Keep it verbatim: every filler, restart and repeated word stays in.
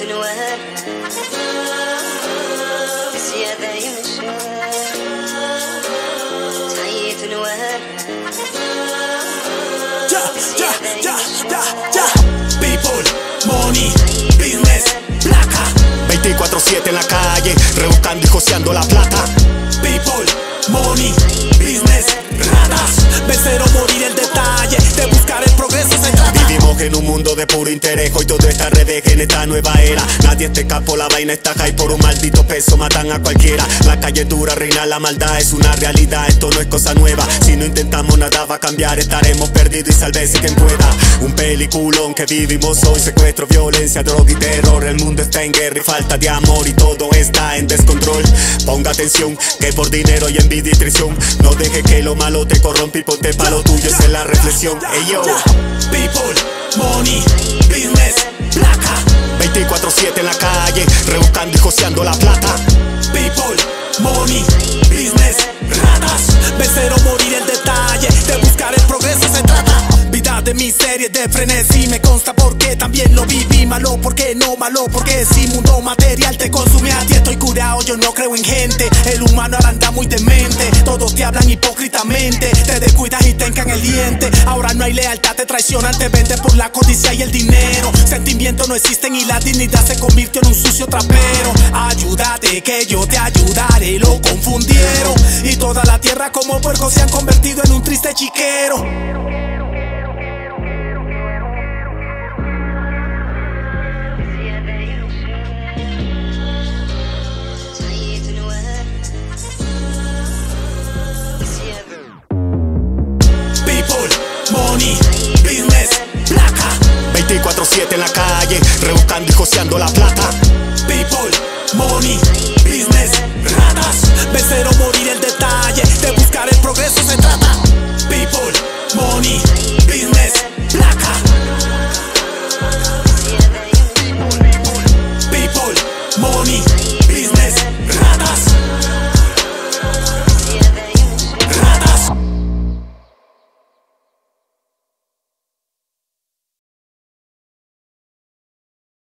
الوهاب زيادة يمشي تعيط الوهاب People, money, business, placa. veinticuatro siete en la calle, rebuscando y joseando la plata. People, money, business, ratas. Vencer o morir el detalle, de buscar el progreso se trata. Vivimos en un mundo de puro interés, hoy todo está al revés en esta nueva era. Nadie te escapó, la vaina está high, por un maldito peso matan a cualquiera. La calle es dura, reina la maldad, es una realidad, esto no es cosa nueva. Si no intentamos nada va a cambiar, estaremos perdidos y sálvese quien pueda. Un peliculón que vivimos hoy, secuestro, violencia, droga y terror. El mundo está en guerra y falta de amor y todo está en descontrol. Ponga atención, que por dinero y envidia y traición no deje que lo malo te corrompa y ponte pa' lo tuyo, esa es la reflexión. Ey yo, people, money, business, placa. veinticuatro siete en la calle, rebuscando y joseando la plata. People, money, business, ratas. Vencer o morir el detalle, de buscar el progreso se trata. Vida de miseria, de frenesí, me consta porque también lo viví. Malo porque no, malo porque si mundo material te consume a ti. Estoy curado, yo no creo en gente. El humano ahora anda muy demente, todos te hablan hipócritamente, te descuidas y te encan el diente. Ahora no hay lealtad, te traicionan, te venden por la codicia y el dinero. Sentimientos no existen y la dignidad se convirtió en un sucio trapero. Ayúdate que yo te ayudaré, lo confundieron y toda la tierra como puercos se han convertido en un triste chiquero. Money, business, placa. veinticuatro siete en la calle, rebuscando y joseando la plata. People, money, business, ratas. Vencer o morir el detalle.